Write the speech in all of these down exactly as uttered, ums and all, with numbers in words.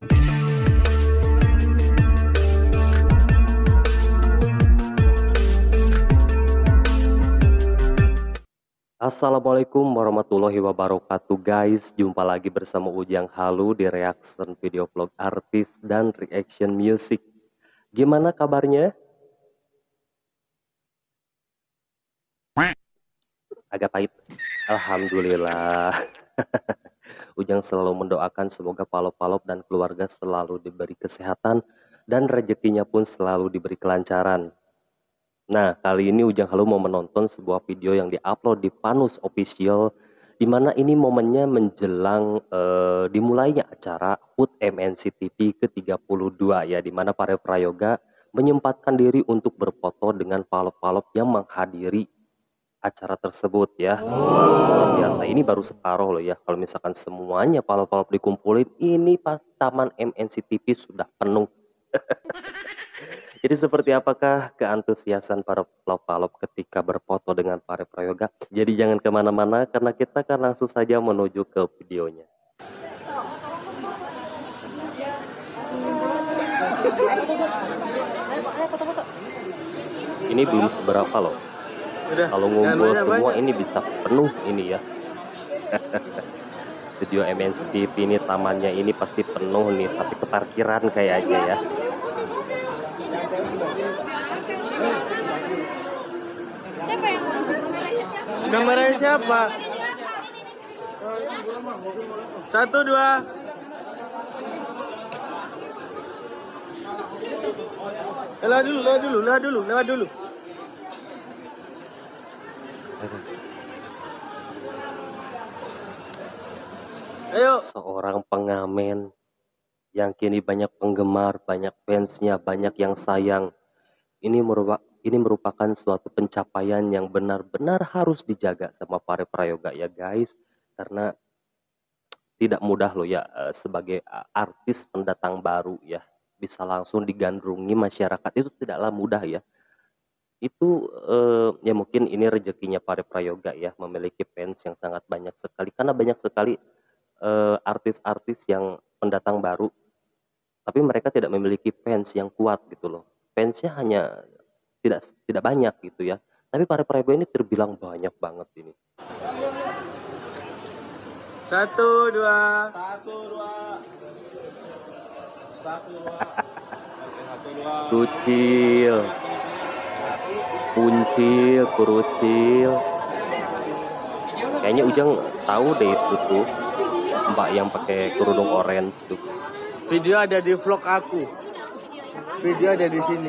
Assalamualaikum warahmatullahi wabarakatuh guys. Jumpa lagi bersama Ujang Halu di reaction video vlog artis dan reaction music. Gimana kabarnya? Agak pahit. Alhamdulillah. Ujang selalu mendoakan semoga Palop-Palop dan keluarga selalu diberi kesehatan dan rezekinya pun selalu diberi kelancaran. Nah, kali ini Ujang Halu mau menonton sebuah video yang diupload di Panus Official, di mana ini momennya menjelang eh, dimulainya acara H U T M N C T V ke tiga puluh dua ya, di mana para prayoga menyempatkan diri untuk berfoto dengan Palop-Palop yang menghadiri acara tersebut ya. Luar biasa, ini baru separuh loh ya. Kalau misalkan semuanya Palop-Palop dikumpulin, ini pas Taman M N C T V sudah penuh. Jadi seperti apakah keantusiasan para Palop-Palop ketika berfoto dengan para prayoga? Jadi jangan kemana-mana karena kita akan langsung saja menuju ke videonya. Ini belum seberapa loh. Kalau ngumpul semua ini bisa penuh ini ya. Studio M N C T V ini, tamannya ini pasti penuh nih sampai ke parkiran kayaknya ya. Kameranya siapa? Satu dua. Lewat dulu, lewat dulu, lewat dulu, lewat dulu. Ayo. Seorang pengamen yang kini banyak penggemar, banyak fansnya, banyak yang sayang. Ini merupakan ini merupakan suatu pencapaian yang benar-benar harus dijaga sama para prayoga ya guys, karena tidak mudah loh ya sebagai artis pendatang baru ya bisa langsung digandrungi masyarakat, itu tidaklah mudah ya. Itu eh, ya mungkin ini rezekinya para prayoga ya, memiliki fans yang sangat banyak sekali, karena banyak sekali eh, artis-artis yang pendatang baru tapi mereka tidak memiliki fans yang kuat gitu loh. Fansnya hanya tidak tidak banyak gitu ya, tapi para prayoga ini terbilang banyak banget ini. Satu dua. Satu dua. Satu dua. Kucil, kuncil, kurucil. Kayaknya Ujang tahu deh itu tuh mbak yang pakai kerudung orange tuh. Video ada di vlog aku. Video ada di sini.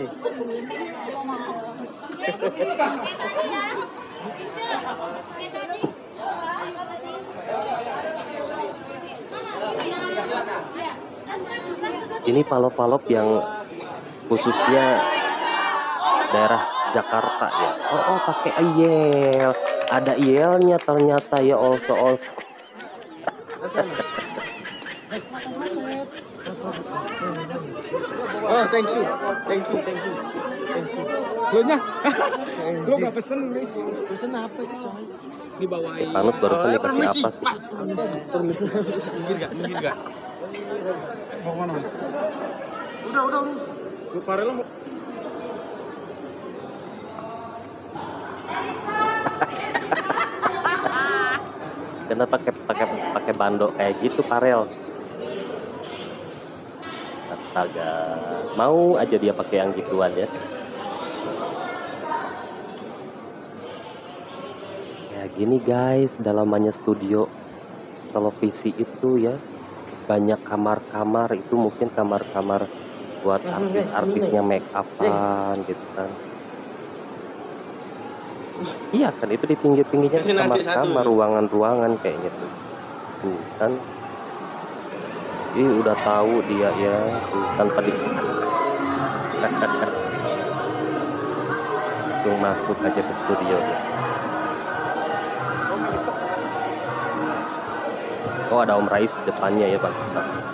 Ini Palop-Palop yang khususnya daerah Jakarta ya. Oh, oh pakai yel, ada yelnya ternyata ya, also also. Oh, thank you, thank you, thank you, thank you. Lo nya, lo nggak pesen nih? Pesen apa coy? Dibawain. Panus barusan dikasih apa sih? Permisi, permisi. Minggir gak? Minggir gak? Mau mana? Udah, udah, udah. Gue parel mau. Karena pakai pakai pakai bando kayak gitu Parel. Astaga, mau aja dia pakai yang gituan ya. Ya gini guys, dalamannya studio televisi itu ya, banyak kamar-kamar, itu mungkin kamar-kamar buat artis-artisnya make upan gitu kan. Iya kan, itu di pinggir-pinggirnya kamar-kamar, ruangan-ruangan kayaknya tuh. Tuh kan. Ih, udah tahu dia ya, tuh, tanpa di langsung masuk aja ke studio ya. Oh, ada Om Rais di depannya ya, Bang.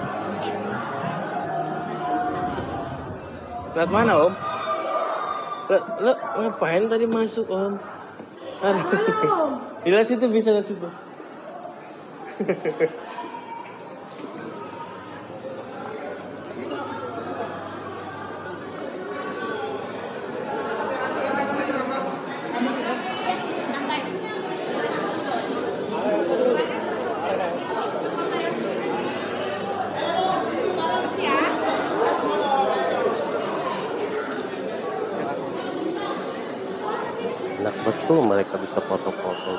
Lewat mana Om? Lo, lo ngapain tadi masuk Om? Di situ bisa di situ. enak betul mereka bisa foto-foto.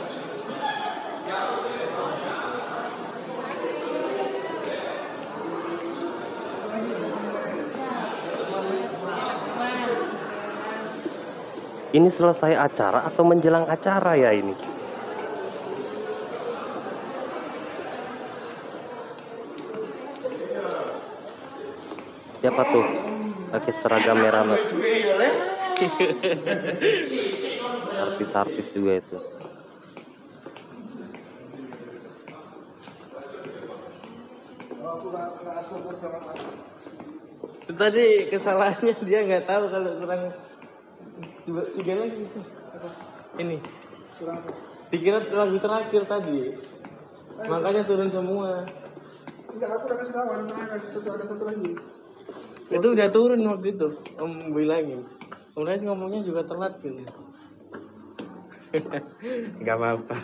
Ini selesai acara atau menjelang acara ya ini? Siapa tuh? Pakai seragam merah. Artis-artis juga itu. Tadi kesalahannya dia nggak tahu kalau kurang dua tiga lagi itu. Ini. Dikira lagu terakhir tadi. Makanya turun semua. Enggak, aku udah kasih tahu ada terakhir, satu ada satu lagi. Itu udah turun waktu itu. Om bilangin. Kemudian ngomongnya juga telat gitu. Gak apa-apa.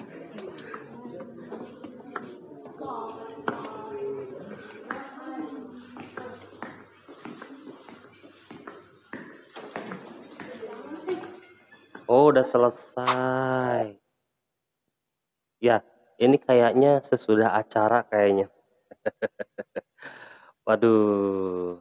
Oh, udah selesai. Ya, ini kayaknya sesudah acara kayaknya. Waduh.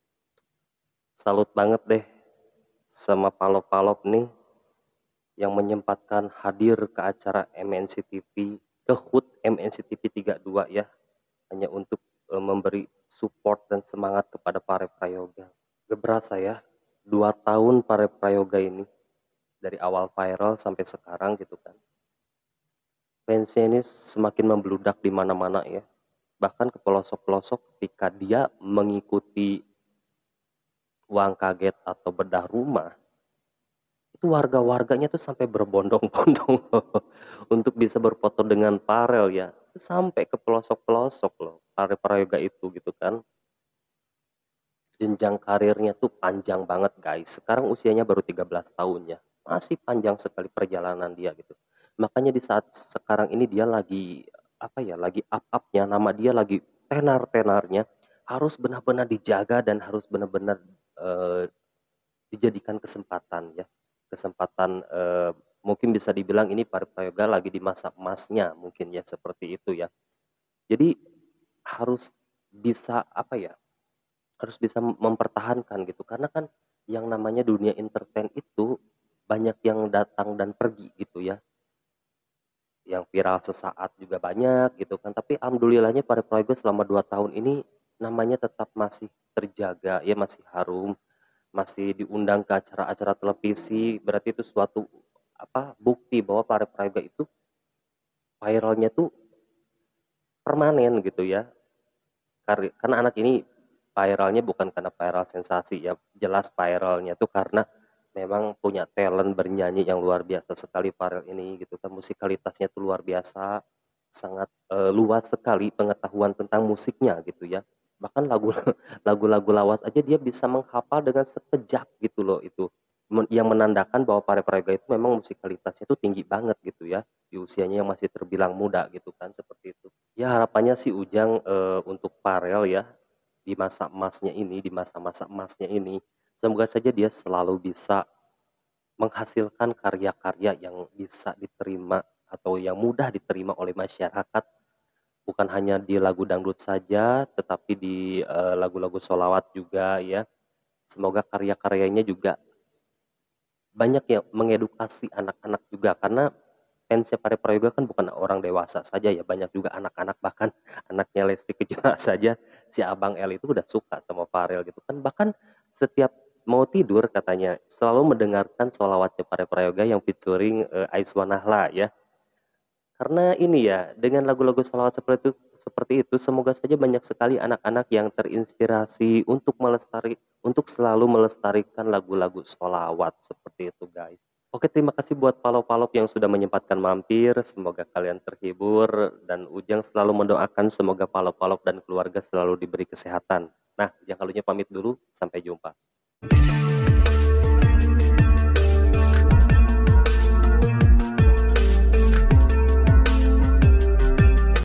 Salut banget deh sama Palop-Palop nih yang menyempatkan hadir ke acara M N C T V, ke H U T M N C T V tiga puluh dua ya, hanya untuk e, memberi support dan semangat kepada para prayoga. Gak berasa ya, dua tahun para prayoga ini, dari awal viral sampai sekarang gitu kan. Fansnya ini semakin membludak di mana-mana ya, bahkan ke pelosok-pelosok ketika dia mengikuti uang kaget atau bedah rumah, itu warga-warganya tuh sampai berbondong-bondong untuk bisa berfoto dengan Farel ya, sampai ke pelosok-pelosok loh para prayoga itu gitu kan. Jenjang karirnya tuh panjang banget guys, sekarang usianya baru tiga belas tahun ya, masih panjang sekali perjalanan dia gitu. Makanya di saat sekarang ini dia lagi apa ya, lagi up-upnya, nama dia lagi tenar-tenarnya, harus benar-benar dijaga dan harus benar-benar eh, dijadikan kesempatan ya, kesempatan eh, mungkin bisa dibilang ini para prayoga lagi di masa emasnya mungkin ya, seperti itu ya. Jadi harus bisa apa ya, harus bisa mempertahankan gitu, karena kan yang namanya dunia entertain itu banyak yang datang dan pergi gitu ya, yang viral sesaat juga banyak gitu kan, tapi alhamdulillahnya para prayoga selama dua tahun ini namanya tetap masih terjaga ya, masih harum, masih diundang ke acara-acara televisi. Berarti itu suatu apa, bukti bahwa para prayoga itu viralnya tuh permanen gitu ya. Karena anak ini viralnya bukan karena viral sensasi ya, jelas viralnya tuh karena memang punya talent bernyanyi yang luar biasa sekali Farel ini gitu kan, musikalitasnya tuh luar biasa, sangat uh, luas sekali pengetahuan tentang musiknya gitu ya, bahkan lagu lagu-lagu lawas aja dia bisa menghafal dengan sekejap gitu loh, itu yang menandakan bahwa para prayoga itu memang musikalitasnya tuh tinggi banget gitu ya, di usianya yang masih terbilang muda gitu kan, seperti itu ya. Harapannya sih Ujang uh, untuk Farel ya, di masa emasnya ini, di masa-masa emasnya ini, semoga saja dia selalu bisa menghasilkan karya-karya yang bisa diterima atau yang mudah diterima oleh masyarakat, bukan hanya di lagu dangdut saja, tetapi di uh, lagu-lagu sholawat juga ya. Semoga karya-karyanya juga banyak yang mengedukasi anak-anak juga, karena fansnya para prayoga kan bukan orang dewasa saja ya, banyak juga anak-anak, bahkan anaknya Lesti Kejora saja, si Abang L itu udah suka sama Farel gitu kan, bahkan setiap mau tidur katanya selalu mendengarkan sholawatnya para prayoga yang featuring uh, Aiswa Nahla ya. Karena ini ya, dengan lagu-lagu sholawat seperti itu, seperti itu, semoga saja banyak sekali anak-anak yang terinspirasi untuk melestari, untuk selalu melestarikan lagu-lagu sholawat seperti itu guys. Oke, terima kasih buat Palop-Palop yang sudah menyempatkan mampir. Semoga kalian terhibur dan Ujang selalu mendoakan semoga Palop-Palop dan keluarga selalu diberi kesehatan. Nah, Ujang Kalunya pamit dulu, sampai jumpa.